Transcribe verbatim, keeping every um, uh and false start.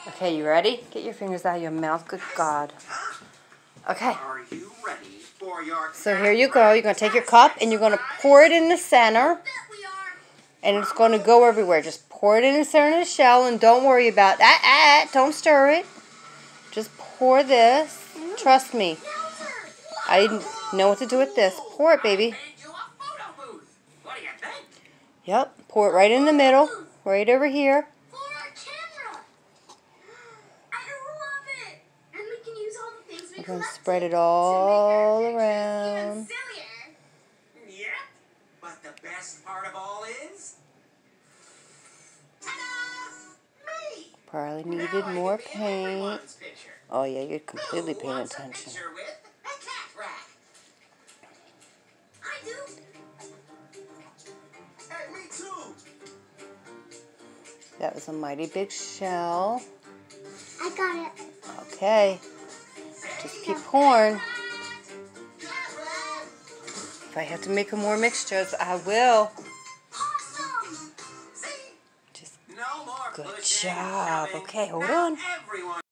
Okay, you ready? Get your fingers out of your mouth. Good God. Okay. Are you ready for your So here you go. You're going to take your cup and you're going to pour it in the center. And it's going to go everywhere. Just pour it in the center of the shell and don't worry about that. Ah, ah, don't stir it. Just pour this. Trust me. I know what to do with this. Pour it, baby. Yep. Pour it right in the middle. Right over here. We're going to spread it all around. Yep. But the best part of all is me. Probably needed more paint. Oh yeah, you're completely paying attention. Hey, me too. That was a mighty big shell. I got it. Okay. Just keep pouring. If I have to make more mixtures, I will. Awesome. Just No more good pushing, job. shoving. Okay, hold Now on. everyone